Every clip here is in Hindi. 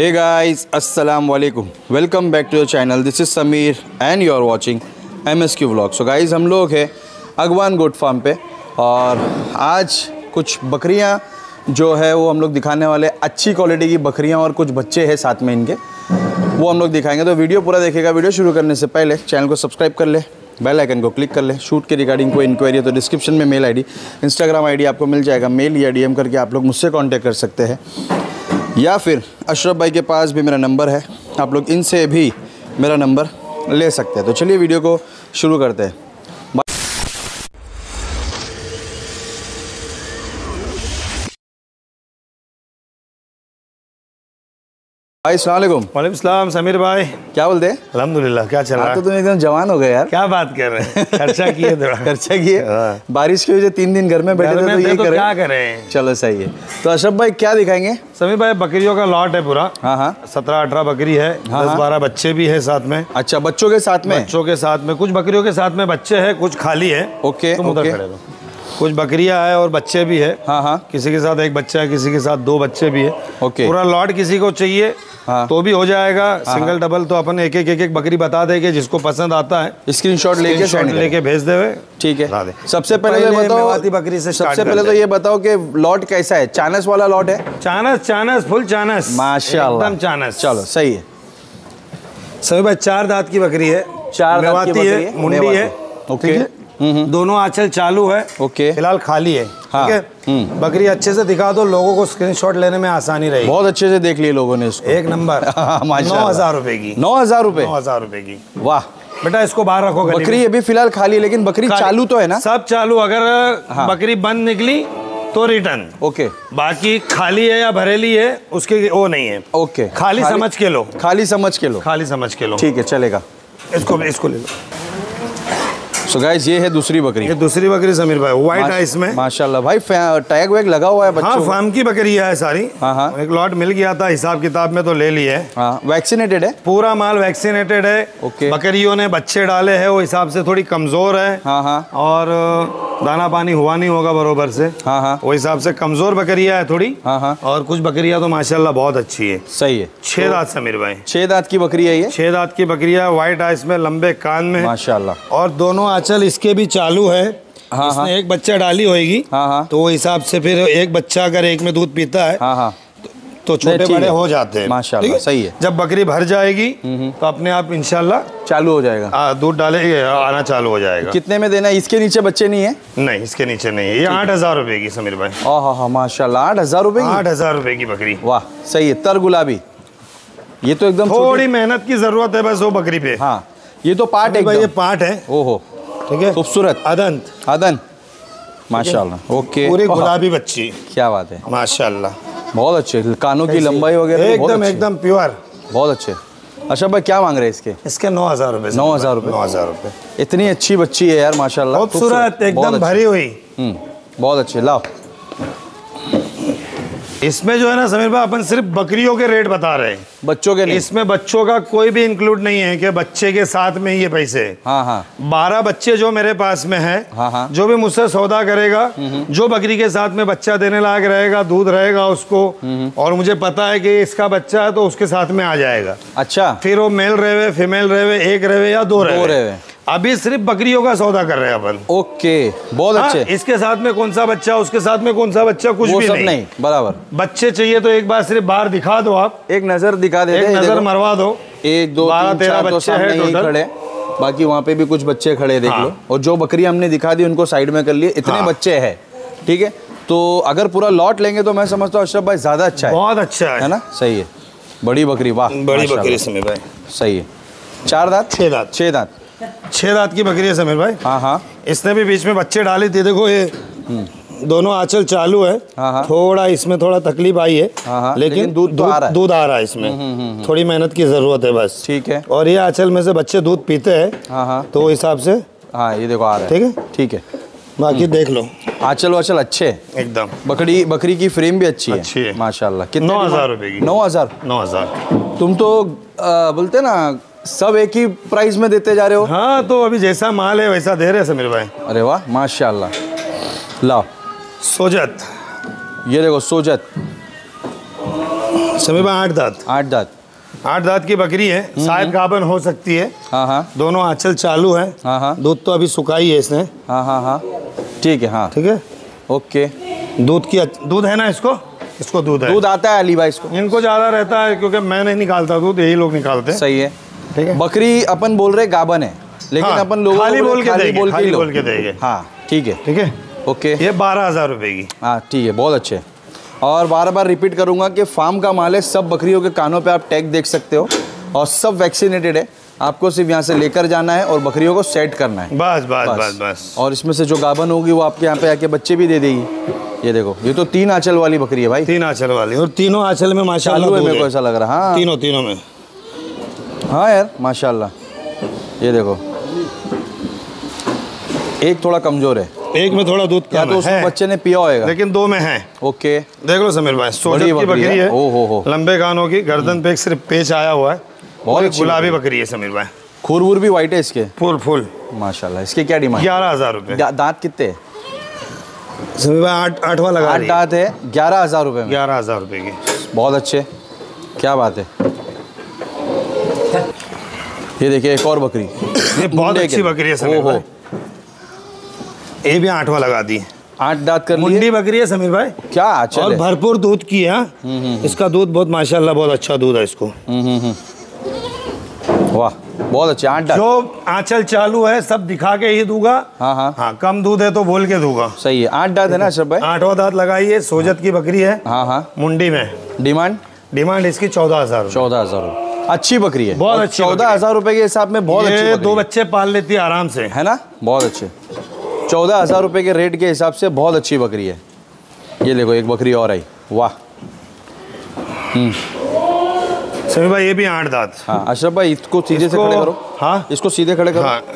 हे गाइस, अस्सलाम वालेकुम, welcome back to the channel. This is Sameer and you are watching MSQ vlog. So guys, हम लोग हैं अगवान गोट फार्म पे और आज कुछ बकरियां जो है वो हम लोग दिखाने वाले, अच्छी क्वालिटी की बकरियां और कुछ बच्चे हैं साथ में इनके, वो हम लोग दिखाएंगे। तो वीडियो पूरा देखेगा। वीडियो शुरू करने से पहले चैनल को सब्सक्राइब कर ले, बेल आइकन को क्लिक कर ले। शूट के रिगार्डिंग कोई इंक्वायरी है तो डिस्क्रिप्शन में मेल आईडी, इंस्टाग्राम आईडी आपको मिल जाएगा। मेल या DM करके आप लोग मुझसे कांटेक्ट कर सकते हैं, या फिर अशरफ भाई के पास भी मेरा नंबर है, आप लोग इनसे भी मेरा नंबर ले सकते हैं। तो चलिए वीडियो को शुरू करते हैं। भाई अस्सलाम वालेकुम। वालेकुम सलाम समीर भाई, क्या बोलते हैं? अल्हम्दुलिल्लाह। क्या चल रहा है? तो तुम एकदम जवान हो गए यार। क्या बात कर रहे हैं? खर्चा किए थोड़ा। खर्चा किए, बारिश की वजह से 3 दिन घर में बैठे थे, तो ये तो क्या करें। चलो सही है। तो अशरफ भाई क्या दिखाएंगे? समीर भाई, बकरियों का लॉट है पूरा। हाँ 17-18 बकरी है। 10-12 बच्चे भी है साथ में। अच्छा, बच्चों के साथ में? बच्चों के साथ में, कुछ बकरियों के साथ में बच्चे हैं, कुछ खाली है। ओके, तुम उधर खड़े रहो। कुछ बकरियां है और बच्चे भी है। हाँ। किसी के साथ एक बच्चा है, किसी के साथ 2 बच्चे भी है। ओके, पूरा लॉट किसी को चाहिए तो भी हो जाएगा। सिंगल डबल तो अपन एक बकरी बता देंगे, जिसको पसंद आता है स्क्रीनशॉट लेके भेज देवे। ठीक है। सबसे पहले ये बताओ, बकरी से सबसे पहले तो ये बताओ कि लॉट कैसा है? चानस वाला लॉट है? चानस फुल चानस, माशाल्लाह, एकदम चानस। चलो सही है। सभी भाई 4 दांत की बकरी है, 4 दांत की बकरी है, मुंडी है। ओके, दोनों आंचल चालू है। ओके, फिलहाल खाली है। हाँ। ठीक है। बकरी अच्छे से दिखा दो, लोगों को स्क्रीनशॉट लेने में आसानी रहेगी। बहुत अच्छे से देख लिए लोगों ने इसको। एक नंबर। 9,000 रुपए की। 9,000 रुपए? 9,000 रुपए की। वाह बेटा, इसको बाहर रखो। बकरी अभी फिलहाल खाली है, लेकिन बकरी चालू तो है ना? सब चालू। अगर बकरी बंद निकली तो रिटर्न। ओके, बाकी खाली है या भरेली है उसके वो नहीं है। ओके, खाली समझ के लो। खाली समझ के लो। खाली समझ के लो। ठीक है, चलेगा। इसको ले लो। सो गाइस, ये है दूसरी बकरी। ये दूसरी बकरी समीर भाई, व्हाइट है इसमें। माशाल्लाह भाई, टैग वैग लगा हुआ है बच्चों? हाँ, फार्म की बकरी है सारी। हाँ। एक लॉट मिल गया था हिसाब किताब में, तो ले लिए। हाँ, वैक्सीनेटेड है? पूरा माल वैक्सीनेटेड है। ओके। बकरियों ने बच्चे डाले हैं, वो हिसाब से थोड़ी कमजोर है। हाँ। और दाना पानी हुआ नहीं होगा बरोबर से। हाँ। वो हिसाब से कमजोर बकरियां है थोड़ी। हाँ। और कुछ बकरियां तो माशाल्लाह बहुत अच्छी है। सही है। 6 दांत समीर भाई, 6 दांत की बकरी है ये? 6 दांत की बकरियां, व्हाइट आइस में, लंबे कान में माशाल्लाह। और दोनों आंचल इसके भी चालू है। इसने एक बच्चा डाली होगी। हाँ। तो वो हिसाब से फिर एक बच्चा अगर एक में दूध पीता है हाँ तो छोटे बड़े हो जाते हैं। माशाल्लाह, सही है। जब बकरी भर जाएगी तो अपने आप इंशाल्लाह चालू हो जाएगा, दूध डालेगी, आना चालू हो जाएगा। कितने में देना है? इसके नीचे बच्चे नहीं है? नहीं, इसके नीचे नहीं है। ये 8,000 रुपए की समीर भाई। हाँ माशाल्लाह, 8,000 रुपए की? 8,000 रुपए की बकरी। वाह, सही है। तर गुलाबी, ये तो एकदम थोड़ी मेहनत की जरूरत है बस वो बकरी पे। हाँ, ये तो पार्ट है, ये पार्ट है। ओहो, ठीक है। खूबसूरत अदन, माशाल्लाह। ओके, पूरी गुलाबी बच्ची। क्या बात है, माशाल्लाह, बहुत अच्छे। कानों की लंबाई वगैरह एकदम प्योर, बहुत अच्छे। अच्छा भाई, क्या मांग रहे हैं इसके? इसके 9,000 रुपए। 9,000 रुपए? 9,000 रुपए। इतनी अच्छी बच्ची है यार, माशाल्लाह, खूबसूरत, एकदम भरी हुई। बहुत अच्छे। लाओ, इसमें जो है ना समीर भाई, अपन सिर्फ बकरियों के रेट बता रहे हैं, बच्चों के नहीं। इसमें बच्चों का कोई भी इंक्लूड नहीं है कि बच्चे के साथ में ये पैसे। हाँ। 12 बच्चे जो मेरे पास में है। हाँ। जो भी मुझसे सौदा करेगा, जो बकरी के साथ में बच्चा देने लायक रहेगा, दूध रहेगा उसको, और मुझे पता है कि इसका बच्चा है तो उसके साथ में आ जाएगा। अच्छा, फिर वो मेल रहे, फीमेल रहे, एक रहे या 2 रहे। अभी सिर्फ बकरियों का सौदा कर रहे हैं अपन। ओके, बहुत अच्छे। इसके साथ में कौन सा बच्चा, उसके साथ में कौन सा बच्चा, कुछ भी नहीं। बराबर। बच्चे चाहिए तो एक बार सिर्फ बाहर दिखा दो, आप एक नजर दिखा दे, एक नजर मरवा दो। 1 2 3 4 बच्चे हैं टोटल खड़े, बाकी वहाँ पे भी कुछ बच्चे खड़े, देख लो। और जो बकरी हमने दिखा दी उनको साइड में कर लिए, इतने बच्चे हैं। ठीक है, तो अगर पूरा लॉट लेंगे तो मैं समझता हूँ अशरफ भाई ज्यादा अच्छा है। बहुत अच्छा है ना? सही है। बड़ी बकरी, वाह, बड़ी बकरी समीर भाई, सही है। 4 दांत? 6 दांत। 6 दांत की बकरी है समीर भाई। हाँ। इसने भी बीच में बच्चे डाले थे, देखो ये दोनों आंचल चालू है। थोड़ा इसमें थोड़ा तकलीफ आई है, लेकिन दूध आ रहा है इसमें। थोड़ी मेहनत की जरूरत है बस। ठीक है। और ये आंचल में से बच्चे दूध पीते हैं, तो हिसाब से ये देखो आ रहा है। ठीक है। बाकी देख लो, आंचल वाचल अच्छे एकदम। बकरी की फ्रेम भी अच्छी है माशाल्लाह। कितने? 9,000 रुपए की। 9,000? तुम तो बोलते ना सब एक ही प्राइस में देते जा रहे हो। हाँ, तो अभी जैसा माल है वैसा दे रहे हैं समीर भाई। अरे वाह, माशाल्लाह। लाओ, सोजत, ये देखो सोजत, समीर भाई 8 दांत। 8 दांत। 8 दांत की बकरी है, शायद गाभन हो सकती है। हाँ हाँ। दोनों आंचल चालू है। हाँ हाँ। दूध तो अभी सुखाई है इसने। हाँ हाँ हाँ ठीक है। हाँ ठीक है ओके। दूध है ना इसको दूध है। दूध आता है अली भाई इसको? इनको ज़्यादा रहता है क्योंकि मैं नहीं निकालता दूध, यही लोग निकालते हैं। सही है। ठीक है। बकरी अपन बोल रहे गाभन है, लेकिन हाँ, अपन लोग खाली बोल के देंगे। हाँ ठीक है। ठीक है ओके। ये 12,000 रुपए की। हाँ ठीक है, बहुत अच्छे। और बार बार रिपीट करूंगा कि फार्म का माल है, सब बकरियों के कानों पे आप टैग देख सकते हो और सब वैक्सीनेटेड है। आपको सिर्फ यहाँ से लेकर जाना है और बकरियों को सेट करना है। बस। और इसमें से जो गाभन होगी वो आपके यहाँ पे आके बच्चे भी दे देगी। ये देखो, ये तो 3 आंचल वाली बकरी है भाई। 3 आंचल वाली, और तीनों आंचल में माशाल्लाह दूध है। मेरे को ऐसा लग रहा है। हाँ तीनों में। हाँ यार माशाल्लाह। ये देखो, एक थोड़ा कमजोर है, एक में थोड़ा दूध कम तो उसमें बच्चे ने पिया होगा, लेकिन 2 में है। ओके देख लो समीर भाई, सोजत की बकरी है। ओहो, लंबे कानों की, गर्दन पे सिर्फ पेच आया हुआ है। बहुत गुलाबी बकरी है समीर भाई। खूर भी वाइट है इसके, फुल माशाल्लाह। इसके क्या डिमांड? 11,000 रुपए। दांत कितने समीर भाई? 8वां लगा। 8 दांत है, 11,000 रुपए में। 11,000 रुपए की, बहुत अच्छे, क्या बात है। ये देखिए एक और बकरी, ये बहुत अच्छी बकरी है समीर भाई। ये भी 8वां लगा दी। 8 दांत कर लिए। मुंडी बकरी है समीर भाई, क्या आंचल और भरपूर दूध की है। इसका दूध बहुत माशाल्लाह बहुत अच्छा दूध है इसको। वाह बहुत अच्छे। 8 दांत। जो आंचल चालू है सब दिखा के ही दूंगा। हाँ, कम दूध है तो बोल के दूंगा। सही है। 8 दांत है ना अशरफ भाई? 8वां दांत लगाइए। सोजत की बकरी है। हाँ मुंडी में। डिमांड इसकी 14,000। 14,000। अच्छी बकरी है, बहुत अच्छी। 14,000 रुपए के हिसाब में बहुत अच्छी। 2 बच्चे पाल लेती है आराम से, है ना? बहुत अच्छे। 14,000 रुपए के रेट के हिसाब से बहुत अच्छी बकरी है। ये देखो एक बकरी और आई। वाह। समीर भाई ये भी 8 दांत। हाँ अशरफ भाई इसको सीधे से खड़े करो। हाँ इसको सीधे खड़े करो। हाँ।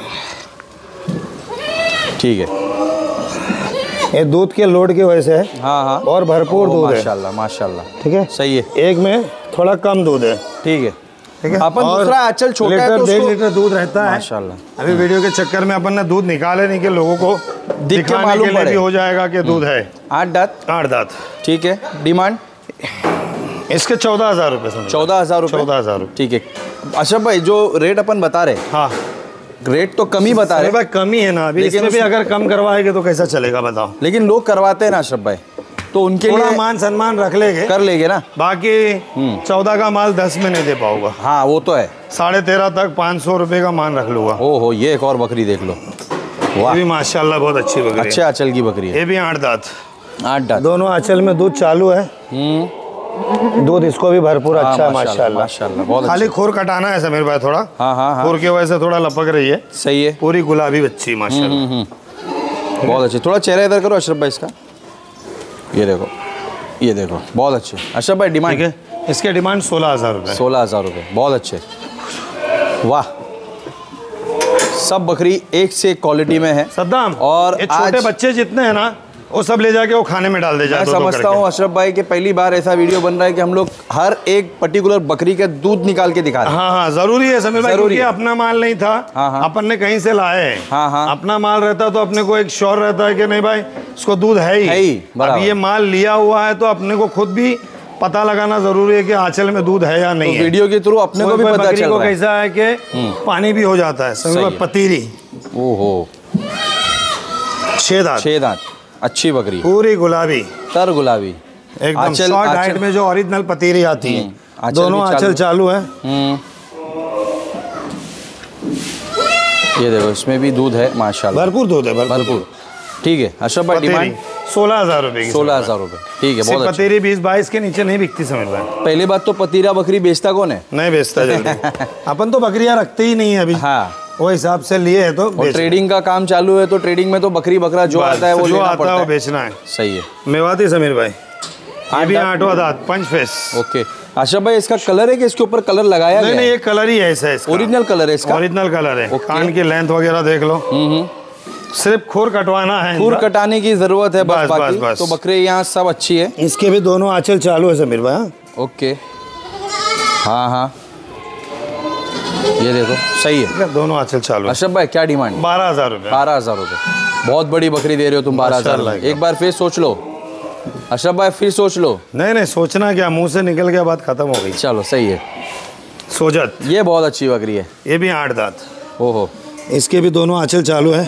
ठीक है। ये दूध के लोड की वजह से है। हाँ और भरपूर दूध है माशाल्लाह। ठीक है, सही है। एक में थोड़ा कम दूध है। ठीक है। अपन दूसरा आंचल छोटा है तो 1.5 लीटर दूध रहता है माशाल्लाह। अभी वीडियो के चक्कर में अपन ने दूध निकाले नहीं कि लोगों को दिखाने के लिए भी हो जाएगा कि दूध है। 8 दांत। ठीक है। डिमांड इसके 14,000 रुपए। 14,000 रुपए। 14,000 रुपए। ठीक है। अशरफ भाई जो रेट अपन बता रहे, हाँ रेट तो कम ही बता रहे भाई, कमी है ना अभी। इसमें भी अगर कम करवाएंगे तो कैसा चलेगा बताओ। लेकिन लोग करवाते हैं ना अशरफ भाई, तो उनके लिए मान सम्मान रख लेंगे, कर लेंगे ना। बाकी 14 का माल 10 में नहीं दे पाऊंगा। हाँ वो तो है। 13.5 तक 500 रुपए का मान रख लूंगा। ओहो, ये एक और बकरी देख लो। वाह, ये भी माशाल्लाह बहुत अच्छी बकरी है। अच्छे आंचल की बकरी है। ये भी 8 दांत। 8 दांत। दोनों आंचल में दूध चालू है। दूध इसको भी भरपूर अच्छा है माशाल्लाह। बहुत खाली खोर कटाना है समीर भाई थोड़ा। हाँ। खोर की वजह से थोड़ा लपक रही है। सही है। पूरी गुलाबी बच्ची माशाल्लाह। बहुत अच्छी। थोड़ा चेहरा इधर करो अशरफ भाई इसका। ये देखो बहुत अच्छे। अशरफ भाई डिमांड है इसके? डिमांड 16,000 रुपये। 16,000 रुपये। बहुत अच्छे। वाह, सब बकरी एक से एक क्वालिटी में है सद्दाम। और छोटे बच्चे जितने हैं ना वो सब ले जाके वो खाने में डाल दे जाते हैं। मैं समझता हूँ अशरफ भाई कि पहली बार ऐसा वीडियो बन रहा है कि हम लोग हर एक पर्टिकुलर बकरी का दूध निकाल के दिखा रहे हैं। हाँ जरूरी है समीर भाई, क्योंकि अपना माल नहीं था। अपन ने कहीं से लाए हैं। अपना माल रहता तो अपने को एक श्योर रहता है कि नहीं भाई इसको दूध है ही। अब ये माल लिया हुआ है तो अपने को खुद भी पता लगाना जरूरी है कि आंचल में दूध है या नहीं है। वीडियो के थ्रू अपने को भी पता चल रहा है। कैसा है कि पानी भी हो जाता है समीर भाई। पतीरी। ओहो, 6 दांत। अच्छी बकरी, पूरी गुलाबी, तर गुलाबी एकदम शॉर्ट हाइट में जो ओरिजिनल पतीरी आती है। दोनों आंचल चालू है। ये देखो इसमें भी दूध है माशाल्लाह। भरपूर दूध है, भरपूर। ठीक है अशरफ भाई डिमांड 16,000 रुपए की। 16,000 रुपए। ठीक है, बहुत अच्छी। पतीरी 20-22 के नीचे नहीं बिकती समझ भाई। पहली बात तो पतीरा बकरी बेचता कौन है? नहीं बेचता जल्दी। अपन तो बकरियां रखते ही नहीं है अभी। हाँ, वो हिसाब से लिए है तो ट्रेडिंग का काम चालू है तो ट्रेडिंग में तो बकरी बकरा जो आता है वो जो आता है वो बेचना है। सही है। मेवाती समीर भाई, ये भी 8वां दांत, पंच फेस। ओके अशरफ भाई इसका कलर है कि इसके ऊपर कलर लगाया गया है? नहीं, ये कलर ही है ऐसा। ओरिजिनल कलर है इसका? ओरिजिनल कलर है। कान की लेंथ वगैरह देख लो। सिर्फ खोर कटवाना है, खोर कटाने की जरूरत है बस। बाकी तो बकरे यहाँ सब अच्छी है। इसके भी दोनों आंचल चालू है समीर भाई। ओके हाँ, ये देखो सही है, दोनों आंचल चालू है। अशरफ भाई क्या डिमांड? 12,000 रुपये। 12,000 रुपये। बहुत बड़ी बकरी दे रहे हो तुम 12,000। एक बार फिर सोच लो। अशरफ भाई फिर सोच लो। नहीं सोचना क्या, मुंह से निकल गया, बात खत्म हो गई। चलो सही है। सोजत, ये बहुत अच्छी बकरी है। ये भी 8 दांत। ओहो, इसके भी दोनों आंचल चालू है।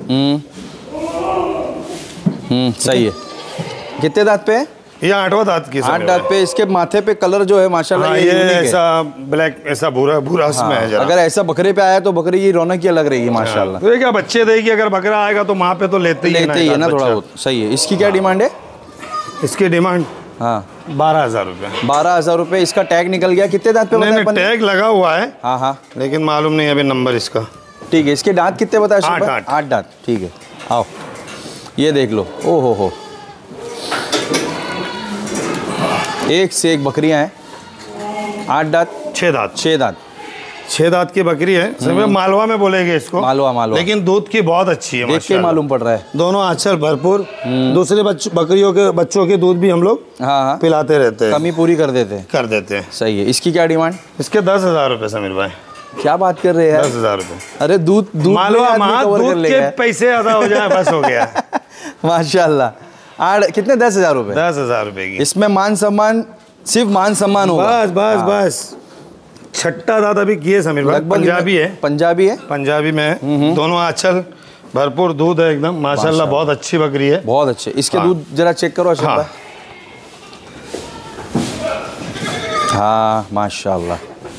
सही है। कितने दांत पे है? ये 8वां दांत की। 8 दांत पे। इसके माथे पे कलर जो है माशाल्लाह, हाँ, ये ऐसा ब्लैक, ऐसा भूरा भूरा इसमें है जरा। अगर ऐसा बकरे पे आया तो बकरी की रौनक ही अलग रहेगी माशाल्लाह। तो ये क्या बच्चे देगी, अगर बकरा आएगा तो वहाँ पे तो लेते ही है ना थोड़ा बहुत। सही है। इसकी क्या डिमांड है? इसकी डिमांड 12,000 रुपये। 12,000 रुपये। इसका टैग निकल गया। कितने दांत पे? नहीं, टैग लगा हुआ है। हाँ, लेकिन मालूम नहीं अभी नंबर इसका। ठीक है। इसके दांत कितने बताए? 8 दांत। ठीक है, आओ ये देख लो। ओहो हो, एक से एक बकरियां हैं। 8 दांत, 6 दांत। 6 दांत की बकरी है। मालवा में बोलेंगे इसको। मालवा। लेकिन दूध की बहुत अच्छी है, देख के मालूम पड़ रहा है। दोनों आंचल भरपूर। दूसरे बकरियों के बच्चों के दूध भी हम लोग पिलाते रहते हैं, कमी पूरी कर देते हैं। सही है। इसकी क्या डिमांड? इसके 10,000 रुपये समीर भाई। क्या बात कर रहे हैं? 10,000 रुपये। अरे दूध मालवा दूध के पैसे अदा हो जाए बस हो गया। माशाल्लाह। कितने? 10,000 रुपये। 10,000 रुपये की। इसमें मान सम्मान, सिर्फ मान सम्मान होगा। बस। 6ठा दांत अभी किए समीर भाई। पंजाबी है। पंजाबी में दोनों आंचल भरपूर, दूध है एकदम माशाल्लाह। बहुत अच्छी बकरी है, बहुत अच्छे। इसके दूध जरा चेक करो अशरफ भाई। हाँ माशाल्लाह।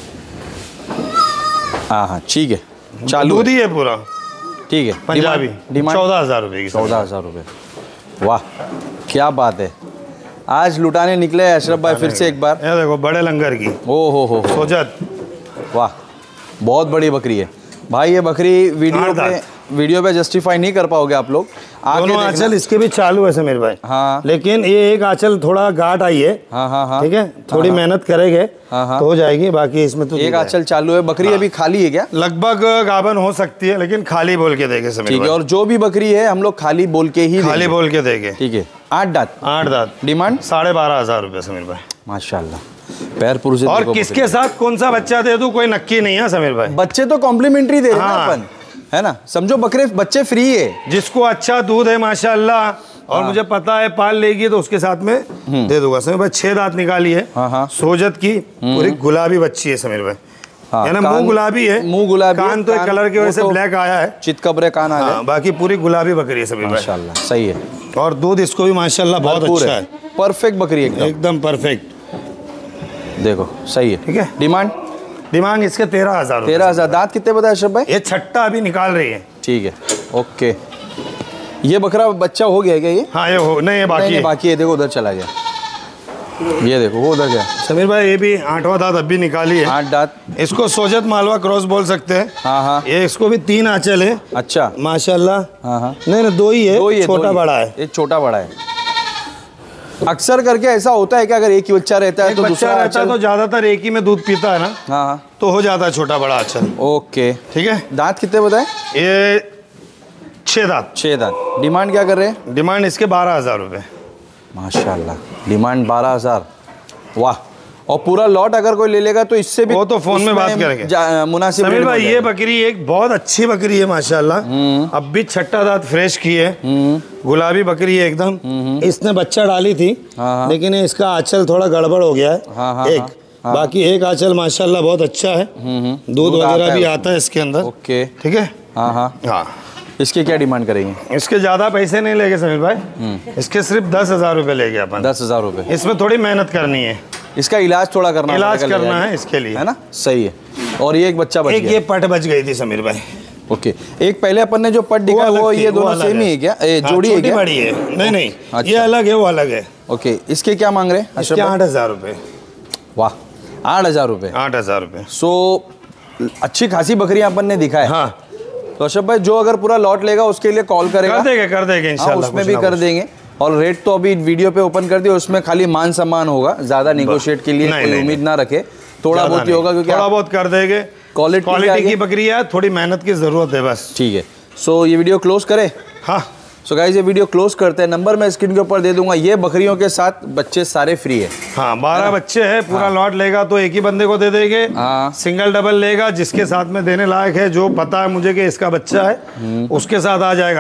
हाँ ठीक है, चालू दूध ही है पूरा। ठीक है। पंजाबी। डिमांड 14,000 रुपये की। 14,000 रुपये। वाह क्या बात है। आज लुटाने निकले अशरफ भाई फिर से एक बार। ये देखो बड़े लंगर की। ओ हो सोजत। वाह बहुत बड़ी बकरी है भाई। ये बकरी वीडियो पे जस्टिफाई नहीं कर पाओगे आप लोग। दोनों आंचल इसके भी चालू है समीर भाई। हाँ, लेकिन ये एक आंचल थोड़ा गाढ़ आई है। हाँ, ठीक है, थोड़ी मेहनत करेंगे तो हो जाएगी। बाकी इसमें तो एक आंचल चालू है। बकरी अभी खाली है क्या? लगभग गाभन हो सकती है, लेकिन खाली बोल के देंगे समीर भाई। ठीक है। और जो भी बकरी है हम लोग खाली बोल के देंगे। ठीक है। 8 दांत। डिमांड 12,500 रुपये समीर भाई। माशाल्लाह, पैर पुरुष। और किसके साथ कौन सा बच्चा दे दूं कोई नक्की नहीं है समीर भाई। बच्चे तो कॉम्प्लीमेंट्री दे रहे हैं अपन, है ना। समझो बच्चे फ्री है। जिसको अच्छा दूध है माशाल्लाह और मुझे पता है पाल लेगी तो उसके साथ में दे दूंगा समीर भाई। 6 दांत निकाली है। सोजत की पूरी गुलाबी बच्ची है समीर भाई। मुंह गुलाबी है। मुंह गुलाबी। कान तो एक कलर की वजह से ब्लैक आया है, चितकबरे कान आ गए। बाकी पूरी गुलाबी बकरी है समीर भाई। माशाल्लाह सही है। और दूध इसको भी माशाल्लाह बहुत अच्छा है। परफेक्ट बकरी एकदम परफेक्ट। देखो सही है। ठीक है। डिमांड इसके 13,000। 13,000। दांत कितने बताए अशरफ भाई? ये 6ठा अभी निकाल रही है। ठीक है, ओके। ये बकरा बच्चा हो गया क्या ये? हाँ ये हो नहीं, ये बाकी है। देखो उधर चला गया, ये देखो वो उधर गया। समीर भाई ये भी 8वां दांत अभी निकाली है। 8 दांत। इसको सोजत मालवा क्रॉस बोल सकते हैं। हाँ। ये इसको भी 3 आंचल है। अच्छा माशाल्लाह। हाँ। नहीं 2 ही है, छोटा बड़ा है। एक छोटा बड़ा है। अक्सर करके ऐसा होता है कि अगर एक ही बच्चा रहता है तो दूसरा रहता है तो ज्यादातर एक ही में दूध पीता है ना। हाँ, तो हो जाता है छोटा बड़ा आंचल। ओके ठीक है। दांत कितने बताए? ये 6 दांत। 6 दांत। डिमांड क्या कर रहे हैं? डिमांड इसके 12,000 रुपये। माशाल्लाह, डिमांड 12,000। वाह। और पूरा लॉट अगर कोई ले लेगा तो इससे भी वो तो फोन में बात करेंगे मुनासिब। समीर भाई ये बकरी एक बहुत अच्छी बकरी है माशाल्लाह। अब भी 6ठा दांत फ्रेश की है। गुलाबी बकरी है एकदम। इसने बच्चा डाली थी लेकिन इसका आंचल थोड़ा गड़बड़ हो गया है। बाकी एक आंचल माशाल्लाह बहुत अच्छा है। दूध वगैरह भी आता है इसके अंदर। ओके ठीक है। हाँ। इसके क्या डिमांड करेंगे? इसके ज्यादा पैसे नहीं लेंगे समीर भाई। इसके सिर्फ 10,000 रुपये लेंगे अपन। 10,000 रुपये। इसमें थोड़ी मेहनत करनी है। इसका इलाज थोड़ा करना है इसके लिए, है ना। सही है। और ये एक बच्चा बच गया। ये पट बच गई थी समीर भाई। ओके। एक पहले अपन ने जो पट दिखा वो ये दोनों सेम ही है क्या? जोड़ी है क्या? बड़ी है। नहीं अच्छा। ये अलग है, वो अलग है। ओके। इसके क्या मांग रहे हैं? इसके 8,000 रुपये। वाह 8,000 रुपये। 8,000 रुपये। सो अच्छी खासी बकरियां अपन ने दिखा है। हाँ। तो अशरफ भाई जो अगर पूरा लॉट लेगा उसके लिए कॉल करेगा। कर देंगे इंशाल्लाह। उसमें भी कर देंगे। और रेट तो अभी वीडियो पे ओपन कर दिया, उसमें खाली मान सम्मान होगा, ज्यादा नेगोशिएट के लिए कोई उम्मीद ना रखे। थोड़ा बहुत ही होगा क्योंकि थोड़ा बहुत कर देंगे। क्वालिटी की बकरी है, थोड़ी मेहनत की जरूरत है बस। ठीक है। सो ये वीडियो क्लोज करें? हाँ। सो गाइस ये वीडियो क्लोज करते हैं। नंबर मैं स्क्रीन के ऊपर दे दूंगा। ये बकरियों के साथ बच्चे सारे फ्री है। हाँ 12 बच्चे हैं। पूरा लॉट लेगा तो एक ही बंदे को दे देंगे। सिंगल डबल लेगा जिसके साथ में देने लायक है, जो पता है मुझे कि इसका बच्चा है, उसके साथ आ जाएगा।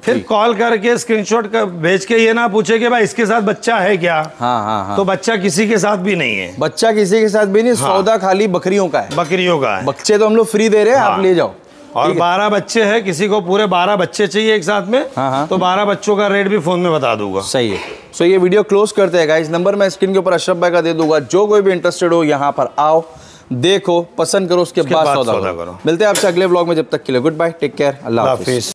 फिर कॉल करके स्क्रीनशॉट भेज के ये ना पूछे कि भाई इसके साथ बच्चा है क्या। हाँ। तो बच्चा किसी के साथ भी नहीं है, बच्चा किसी के साथ भी नहीं। सौदा खाली बकरियों का है, बकरियों का है। बच्चे तो हम लोग फ्री दे रहे हैं, आप ले जाओ। और 12 बच्चे हैं, किसी को पूरे 12 बच्चे चाहिए एक साथ में, तो 12 बच्चों का रेट भी फोन में बता दूंगा। सही है। सो ये वीडियो क्लोज करते हैं गाइस। नंबर मैं स्क्रीन के ऊपर अशरफ भाई का दे दूंगा। जो कोई भी इंटरेस्टेड हो यहाँ पर आओ, देखो, पसंद करो, उसके बाद सौदा करो। मिलते हैं आपसे अगले व्लॉग में, जब तक के लिए गुड बाय, टेक केयर, अल्लाह हाफिज।